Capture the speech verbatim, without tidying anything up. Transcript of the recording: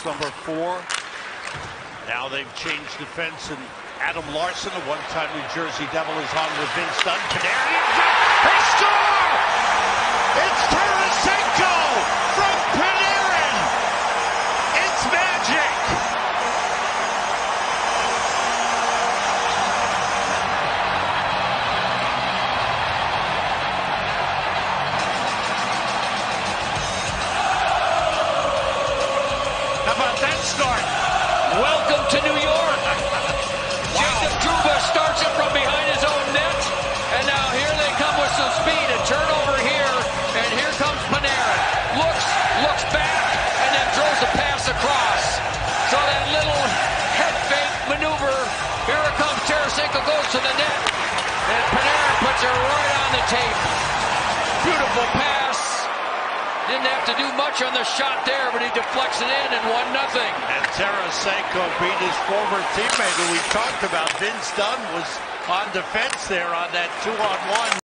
That's number four. Now they've changed defense, and Adam Larson, a one-time New Jersey Devil, is on with Vince Dunn. Panarin, they score! It's Tarasenko from Panarin! It's magic! How about that start? Welcome to New York. Wow. Jacob Trouba starts it from behind his own net, and now here they come with some speed. A turnover here, and here comes Panarin. Looks, looks back, and then throws a pass across. So that little head fake maneuver, here it comes. Tarasenko goes to the net, and Panarin puts it right on the tape. Beautiful pass. Didn't have to do much on the shot there, but he deflects it in and one nothing. And Tarasenko beat his former teammate who we talked about. Vince Dunn was on defense there on that two-on-one.